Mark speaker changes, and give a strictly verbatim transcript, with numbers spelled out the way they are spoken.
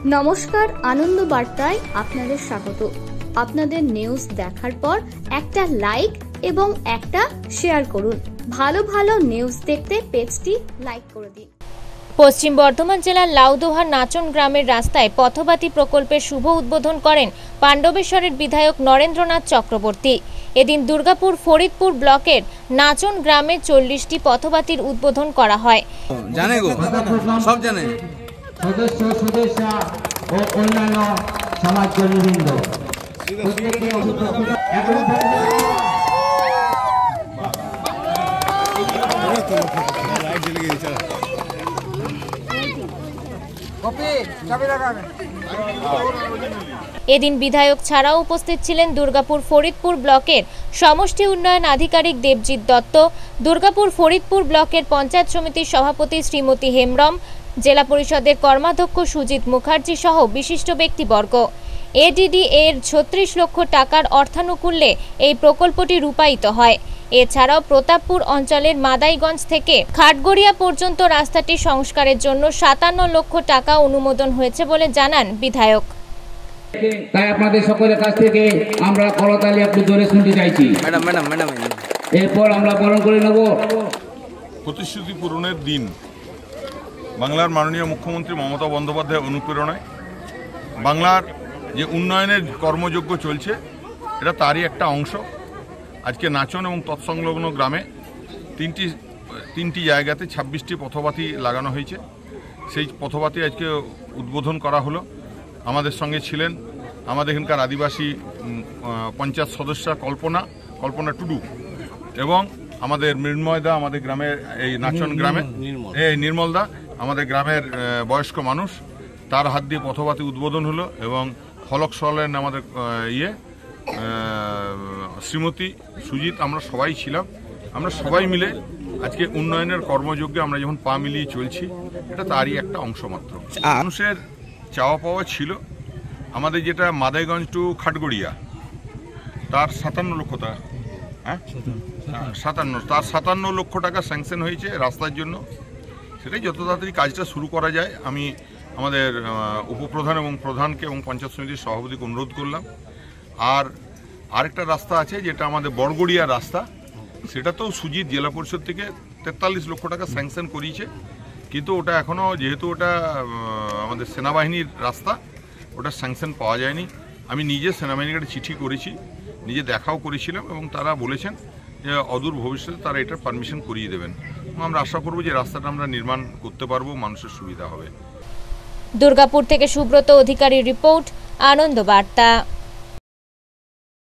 Speaker 1: নমস্কার, আনন্দ বার্তায় আপনাদের স্বাগত। আপনাদের নিউজ দেখার পর একটা লাইক এবং একটা শেয়ার করুন। ভালো ভালো নিউজ দেখতে পেজটি লাইক করে দিন।
Speaker 2: পশ্চিম বর্ধমান জেলার লাউদোহার নাচন গ্রামের রাস্তায় পথবাতি প্রকল্পের শুভ উদ্বোধন করেন পাণ্ডবেশ্বরের বিধায়ক নরেন্দ্রনাথ চক্রবর্তী। এদিন দুর্গাপুর ফরিদপুর ব্লকের নাচন গ্রামে চল্লিশটি পথবাতির উদ্বোধন করা হয়।
Speaker 3: জানে গো, সব জানে।
Speaker 4: সদস্য সদস্য ও অন্যান্য সমাজকর্মীবৃন্দ
Speaker 2: এদিন বিধায়ক ছাড়াও উপস্থিত ছিলেন দুর্গাপুর ফরিদপুর ব্লকের সমষ্টি উন্নয়ন আধিকারিক দেবজিৎ দত্ত, দুর্গাপুর ফরিদপুর ব্লকের পঞ্চায়েত সমিতির সভাপতি শ্রীমতী হেমব্রম, জেলা পরিষদের কর্মাধ্যক্ষ সুজিত মুখার্জি সহ বিশিষ্ট ব্যক্তিবর্গ। এডিডি এর ছত্রিশ লক্ষ টাকার অর্থানুকূল্যে এই প্রকল্পটি রূপায়িত হয়। এছাড়াও প্রতাপপুর অঞ্চলের মাদাইগঞ্জ থেকে খাটগড়িয়া পর্যন্ত রাস্তাটি সংস্কারের জন্য সাতান্ন লক্ষ টাকা অনুমোদন হয়েছে বলে জানান বিধায়ক।
Speaker 4: তাই আপনাদের সকলের কাছ থেকে আমরা করতালি একটু জোরে শুনতে চাইছি।
Speaker 3: ম্যাডাম ম্যাডাম ম্যাডাম
Speaker 4: এরপর আমরা বরণ করে নেব।
Speaker 5: প্রতিশ্রুতি পূরণের দিন বাংলার মাননীয় মুখ্যমন্ত্রী মমতা বন্দ্যোপাধ্যায়ের অনুপ্রেরণায় বাংলার যে উন্নয়নের কর্মযজ্ঞ চলছে, এটা তারই একটা অংশ। আজকে নাচন এবং তৎসংলগ্ন গ্রামে তিনটি তিনটি জায়গাতে ছাব্বিশটি পথবাতি লাগানো হয়েছে। সেই পথবাতি আজকে উদ্বোধন করা হলো। আমাদের সঙ্গে ছিলেন আমাদের এখানকার আদিবাসী পঞ্চায়েত সদস্যা কল্পনা কল্পনা টুডু এবং আমাদের মৃন্ময়দা, আমাদের গ্রামের এই নাচন গ্রামে এই নির্মলদা, আমাদের গ্রামের বয়স্ক মানুষ, তার হাত দিয়ে পথবাতি উদ্বোধন হলো এবং ফলক সলেন আমাদের ইয়ে শ্রীমতী সুজিত, আমরা সবাই ছিলাম। আমরা সবাই মিলে আজকে উন্নয়নের কর্মযজ্ঞে আমরা যখন পা মিলিয়ে চলছি, এটা তারই একটা অংশ মাত্র। মানুষের চাওয়া পাওয়া ছিল আমাদের যেটা মাদাইগঞ্জ টু খাটগড়িয়া, তার সাতান্ন লক্ষ টাকা হ্যাঁ সাতান্ন তার সাতান্ন লক্ষ টাকা স্যাংশন হয়েছে রাস্তার জন্য। সেটাই যত তাড়াতাড়ি কাজটা শুরু করা যায় আমি আমাদের উপপ্রধান এবং প্রধানকে এবং পঞ্চায়েত সমিতির সভাপতিকে অনুরোধ করলাম। আর আরেকটা রাস্তা আছে যেটা আমাদের বড়গড়িয়া রাস্তা, সেটা তো সুজিত জেলা পরিষদ থেকে তেতাল্লিশ লক্ষ টাকা স্যাংশন করিয়েছে, কিন্তু ওটা এখনও যেহেতু ওটা আমাদের সেনাবাহিনীর রাস্তা, ওটা স্যাংশন পাওয়া যায়নি। আমি নিজে সেনাবাহিনীর কাছে চিঠি করেছি, নিজে দেখাও করেছিলাম এবং তারা বলেছেন যে অদূর ভবিষ্যতে তারা এটার পারমিশন করিয়ে দেবেন। আমরা আশা করব যে রাস্তাটা আমরা নির্মাণ করতে পারবো, মানুষের সুবিধা হবে।
Speaker 2: দুর্গাপুর থেকে সুব্রত অধিকারী রিপোর্ট, আনন্দ বার্তা।